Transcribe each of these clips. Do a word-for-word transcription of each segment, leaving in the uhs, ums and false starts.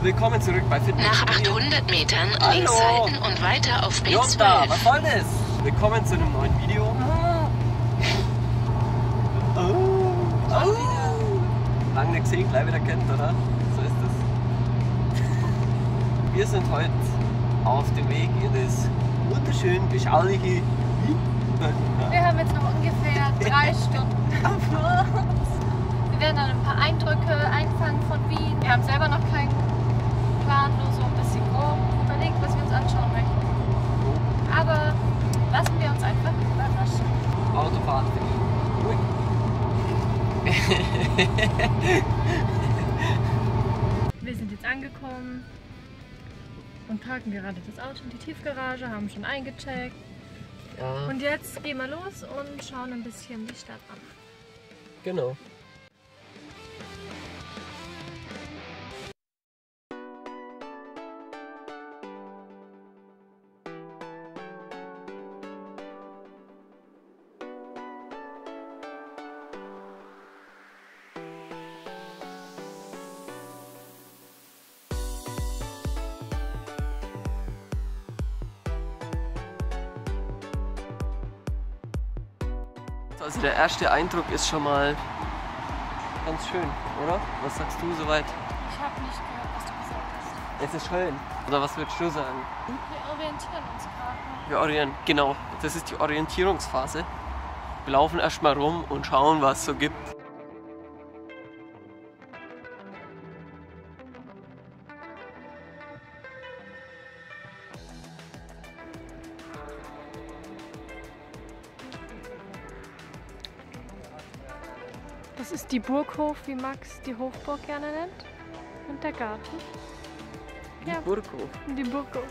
Willkommen zurück bei Fitness. Nach achthundert Metern Hallo. links halten und weiter auf B Jutta, zwölf. was soll das? Willkommen zu einem neuen Video. Oh. Oh. Oh. Lang nicht gesehen, gleich wieder kennt, oder? So ist es. Wir sind heute auf dem Weg in das wunderschön beschauliche Wien. Wir haben jetzt noch ungefähr drei Stunden vor uns. Wir werden dann ein paar Eindrücke einfangen von Wien. Wir haben selber noch keinen Plan, nur so ein bisschen grob überlegt, was wir uns anschauen möchten. Aber lassen wir uns einfach überraschen. Autofahrt. Wir sind jetzt angekommen und parken gerade das Auto in die Tiefgarage, haben schon eingecheckt. Ja, Und jetzt gehen wir los und schauen ein bisschen die Stadt an. genau. Also der erste Eindruck ist schon mal ganz schön, oder? Was sagst du soweit? Ich habe nicht gehört, was du gesagt hast. Es ist schön. Oder was würdest du sagen? Wir orientieren uns gerade. Wir orientieren, genau. Das ist die Orientierungsphase. Wir laufen erstmal rum und schauen, was es so gibt. Das ist die Burghof, wie Max die Hofburg gerne nennt. Und der Garten. Die Ja. Burghof. Die Burghof.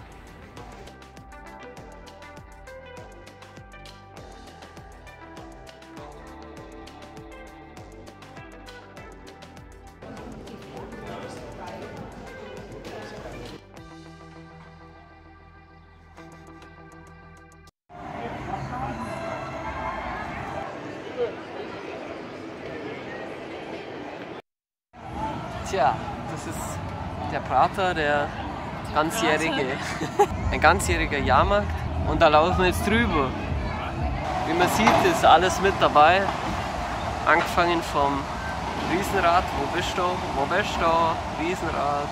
Tja, das ist der Prater, der ganzjährige, ein ganzjähriger Jahrmarkt, und da laufen wir jetzt drüber. Wie man sieht, ist alles mit dabei, angefangen vom Riesenrad. Wo bist du? Wo bist du? Riesenrad.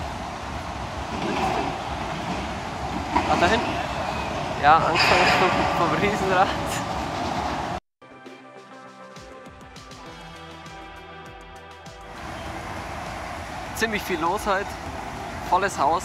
Ah, da hinten. Ja, angefangen vom, vom Riesenrad. Ziemlich viel los heute, volles Haus.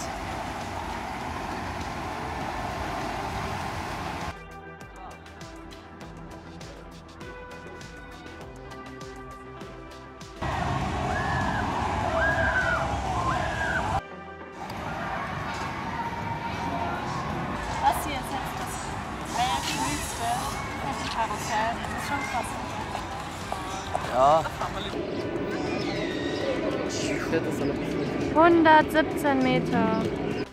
Das hier ist jetzt das weltschönste Karussell. Das ist schon krass. Ja. hundertsiebzehn Meter.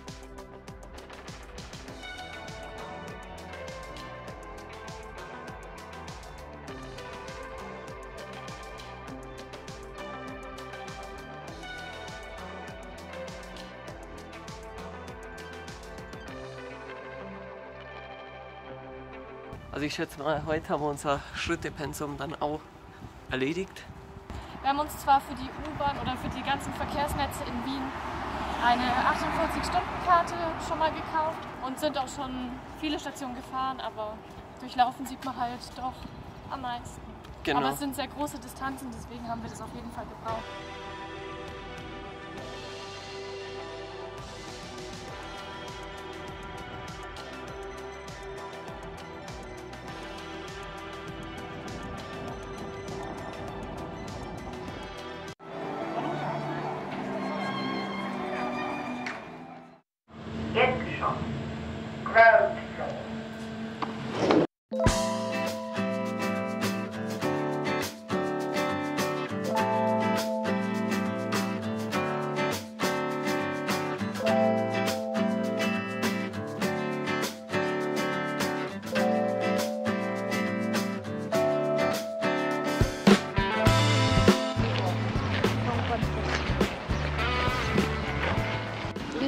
Also ich schätze mal, heute haben wir unser Schrittepensum dann auch erledigt. Wir haben uns zwar für die U-Bahn oder für die ganzen Verkehrsnetze in Wien eine achtundvierzig-Stunden-Karte schon mal gekauft und sind auch schon viele Stationen gefahren, aber durchlaufen sieht man halt doch am meisten. Genau. Aber es sind sehr große Distanzen, deswegen haben wir das auf jeden Fall gebraucht. Jetzt schon. Ground floor.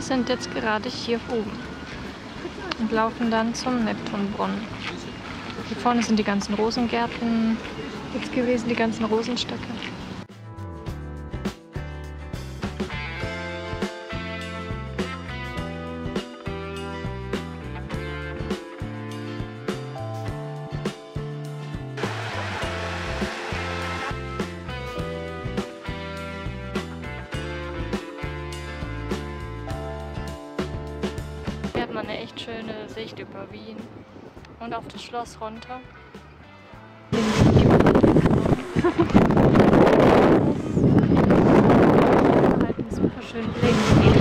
sind jetzt gerade hier oben und laufen dann zum Neptunbrunnen. Hier vorne sind die ganzen Rosengärten jetzt gewesen, die ganzen Rosenstöcke. Hier hat man eine echt schöne Sicht über Wien und auf das Schloss runter. Halt einen super schönen Blick.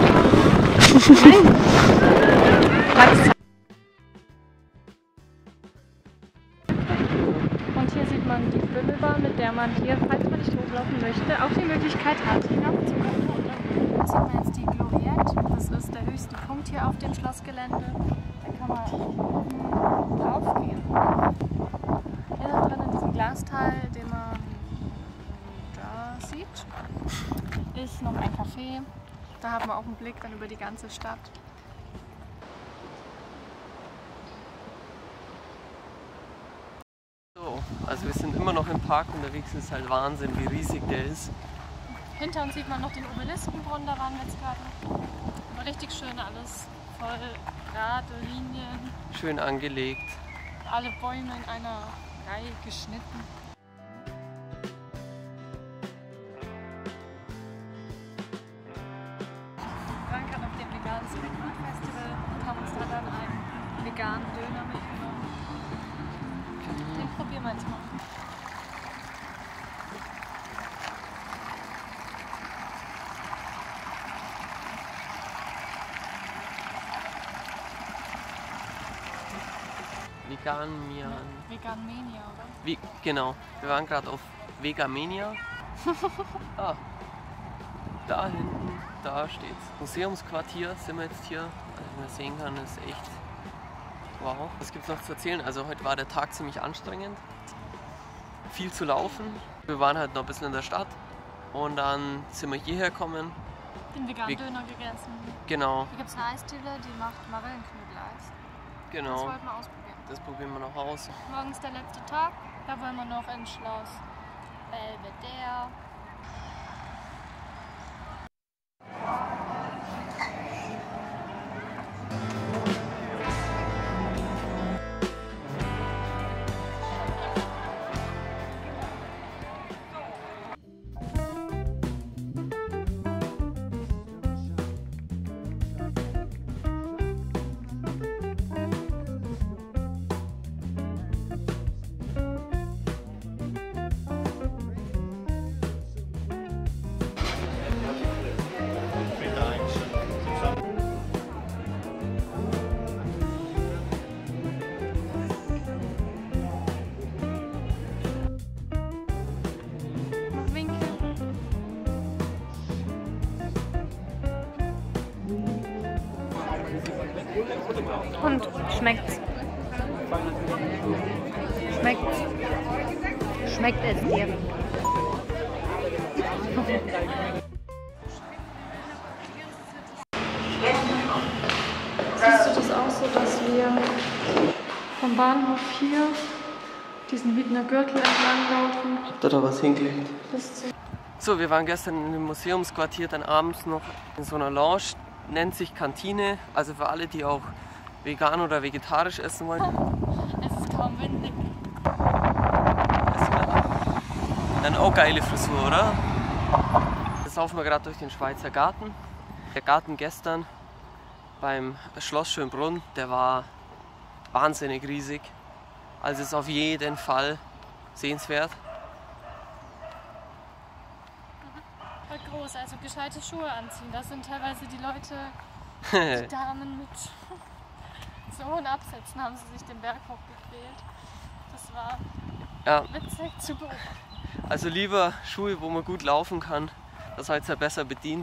Und hier sieht man die Bimmelbahn, mit der man hier, falls man nicht hochlaufen möchte, auch die Möglichkeit hat, hinaufzukommen. Hier sieht man jetzt die Gloriette. Das ist der höchste Punkt hier auf dem Schlossgelände. Da kann man draufgehen. Hier drin in diesem Glasteil, den man da sieht, ist noch ein Café. Da haben wir auch einen Blick dann über die ganze Stadt. So, also wir sind immer noch im Park unterwegs. Es ist halt Wahnsinn, wie riesig der ist. Hinter uns sieht man noch den Obeliskenbrunnen, da waren wir jetzt gerade noch. Aber richtig schön alles, voll gerade Linien. Schön angelegt. Alle Bäume in einer Reihe geschnitten. Wir waren gerade auf dem veganen Streetfood Festival und haben uns da dann einen veganen Döner mitgenommen. Den probieren wir jetzt mal. Vegan Mian. Vegan Mania, oder? Wie, genau, wir waren gerade auf Vegamania. Ah, da hinten, da steht's. Museumsquartier sind wir jetzt hier. Also wie man sehen kann, ist echt wow. Was gibt's noch zu erzählen? Also heute war der Tag ziemlich anstrengend. Viel zu laufen. Wir waren halt noch ein bisschen in der Stadt und dann sind wir hierher gekommen. Den veganen Ve- Döner gegessen. Genau, Hier gibt es eine Eisdiele, die macht Marillenknödel-Eis. Das genau. wollten wir ausprobieren. Das probieren wir noch aus. Morgen ist der letzte Tag, da wollen wir noch ins Schloss Belvedere. Und schmeckt's? Schmeckt's? Schmeckt es dir? Siehst du das auch so, dass wir vom Bahnhof hier diesen Wiedner Gürtel entlang laufen? Habt ihr da was hingelegt? Bis zu So, wir waren gestern in dem Museumsquartier, dann abends noch in so einer Lounge, nennt sich Kantine. Also für alle, die auch vegan oder vegetarisch essen wollen. Es ist kaum windig. Dann auch geile Frisur, oder? Jetzt laufen wir gerade durch den Schweizer Garten. Der Garten gestern beim Schloss Schönbrunn, der war wahnsinnig riesig. Also ist auf jeden Fall sehenswert. Voll groß, also gescheite Schuhe anziehen. Das sind teilweise die Leute, die Damen mit so hohen Absätzen haben sie sich den Berg hochgequält. Das war Ja, witzig zu beobachten. also lieber Schuhe, wo man gut laufen kann, das seid ihr besser bedient.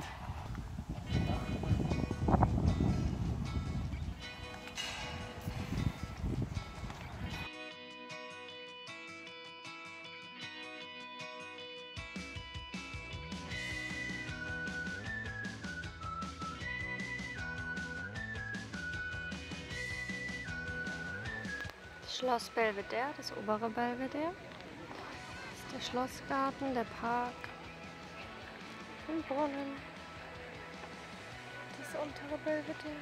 Schloss Belvedere, das obere Belvedere. Das ist der Schlossgarten, der Park, ein Brunnen, das untere Belvedere.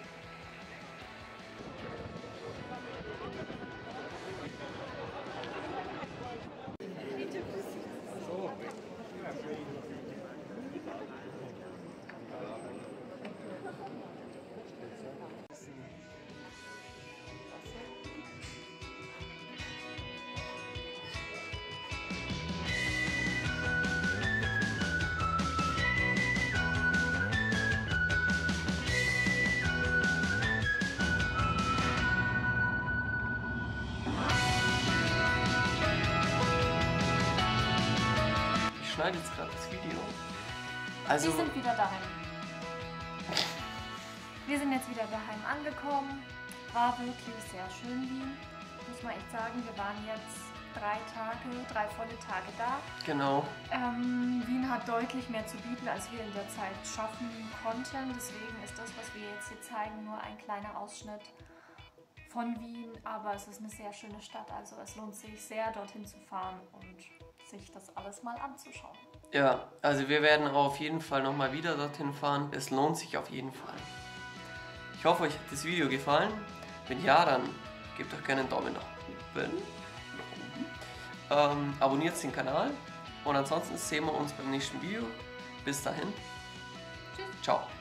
Ich schneide jetzt gerade das Video. Also, Wir sind wieder daheim. Wir sind jetzt wieder daheim angekommen. War wirklich sehr schön, Wien. Muss man echt sagen, wir waren jetzt drei Tage, drei volle Tage da. genau. Ähm, Wien hat deutlich mehr zu bieten, als wir in der Zeit schaffen konnten. Deswegen ist das, was wir jetzt hier zeigen, nur ein kleiner Ausschnitt von Wien. Aber es ist eine sehr schöne Stadt, also es lohnt sich sehr, dorthin zu fahren und sich das alles mal anzuschauen. Ja, also wir werden auf jeden Fall nochmal wieder dorthin fahren. Es lohnt sich auf jeden Fall. Ich hoffe, euch hat das Video gefallen. Wenn ja, dann gebt doch gerne einen Daumen nach oben. Ähm, abonniert den Kanal und ansonsten sehen wir uns beim nächsten Video. Bis dahin. Tschüss. Ciao.